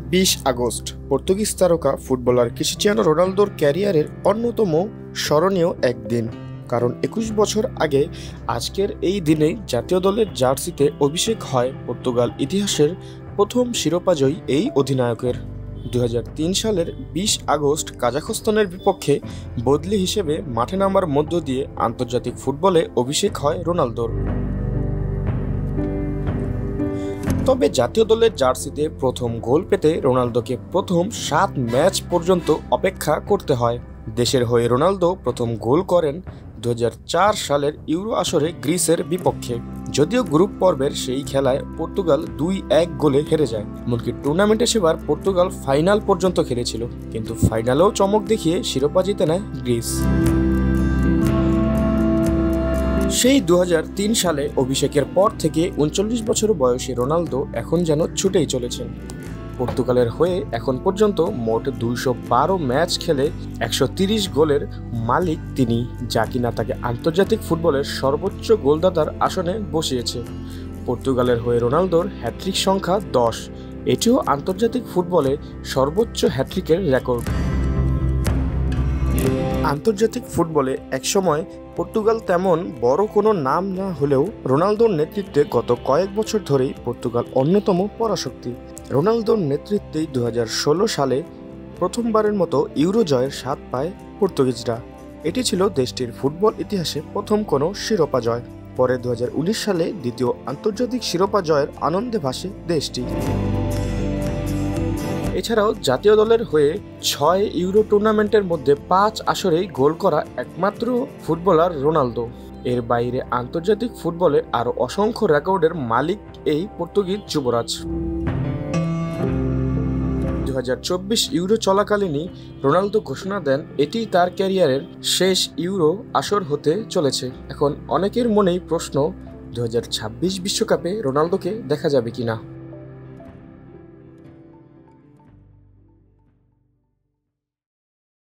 20 August পর্তুগিজ তারকা footballer Cristiano রোনালদোর ক্যারিয়ারের অন্যতম স্মরণীয় একদিন। কারণ 21 বছর আগে আজকের এই দিনেই জাতীয় দলের জার্সিতে অভিষেক হয় পর্তুগাল ইতিহাসের প্রথম শিরোপাজয়ী এই অধিনায়কের। 2003 সালের 20 আগস্ট কাজাখস্তানের বিপক্ষে বদলি হিসেবে মাঠে নামার মধ্য দিয়ে আন্তর্জাতিক ফুটবলে অভিষেক হয় রোনালদোর। তবে জাতীয় দলের জার্সিতে প্রথম গোল পেতে রোনালদোকে প্রথম 7 ম্যাচ পর্যন্ত অপেক্ষা করতে হয়। দেশের হয়ে রোনালদো প্রথম গোল করেন 2004 সালের ইউরো আসরে গ্রিসের বিপক্ষে। যদিও গ্রুপ পর্বের সেই খেলায় পর্তুগাল 2-1 গোলে হেরে যায়। এমনকি টুর্নামেন্টে সেবার পর্তুগাল ফাইনাল পর্যন্ত খেলেছিল, কিন্তু ফাইনালেও চমক দেখিয়ে শিরোপা জিতে নেয় গ্রিস। সেই 2003 সালে অভিষেকের পর থেকে 39 বছর বয়সী রোনালদো এখন যেন ছুটেই চলেছেন। পর্তুগালের হয়ে এখন পর্যন্ত মোট 212 ম্যাচ খেলে 130 গোলের মালিক তিনি, যা কিনা তাকে আন্তর্জাতিক ফুটবলের সর্বোচ্চ গোলদাতার আসনে বসিয়েছে। পর্তুগালের হয়ে রোনালদোর হ্যাট্রিক সংখ্যা 10, এটিও আন্তর্জাতিক ফুটবলে সর্বোচ্চ হ্যাট্রিকের রেকর্ড। আন্তর্জাতিক ফুটবলে একসময় পর্তুগাল তেমন বড় কোনো নাম না হলেও রোনালদোর নেতৃত্বে গত কয়েক বছর ধরেই পর্তুগাল অন্যতম পরাশক্তি। রোনালদোর নেতৃত্বেই 2016 সালে প্রথমবারের মতো ইউরো জয়ের স্বাদ পায় পর্তুগিজরা। এটি ছিল দেশটির ফুটবল ইতিহাসে প্রথম কোনো শিরোপা জয়। পরে 2019 সালে দ্বিতীয় আন্তর্জাতিক শিরোপা জয়ের আনন্দে ভাসে দেশটি। এছাড়াও জাতীয় দলের হয়ে 6 ইউরো টুর্নামেন্টের মধ্যে 5 আসরেই গোল করা একমাত্র ফুটবলার রোনালদো। এর বাইরে আন্তর্জাতিক ফুটবলে আরও অসংখ্য রেকর্ডের মালিক এই পর্তুগিজ যুবরাজ। 2024 ইউরো চলাকালীনই রোনালদো ঘোষণা দেন এটি তার ক্যারিয়ারের শেষ ইউরো আসর হতে চলেছে। এখন অনেকের মনেই প্রশ্ন, 2026 বিশ্বকাপে রোনালদোকে দেখা যাবে কিনা।